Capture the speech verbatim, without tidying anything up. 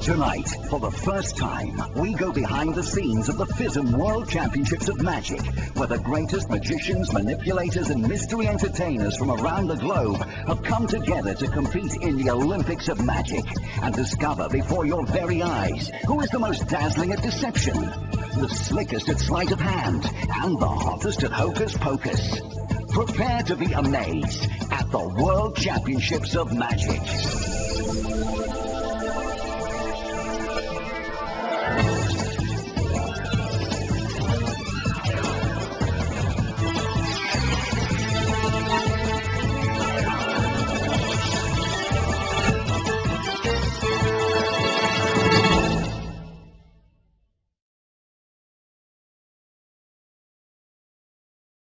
Tonight, for the first time, we go behind the scenes of the FISM World Championships of Magic, where the greatest magicians, manipulators and mystery entertainers from around the globe have come together to compete in the Olympics of Magic and discover before your very eyes who is the most dazzling at deception, the slickest at sleight of hand, and the hottest at hocus pocus. Prepare to be amazed at the World Championships of Magic.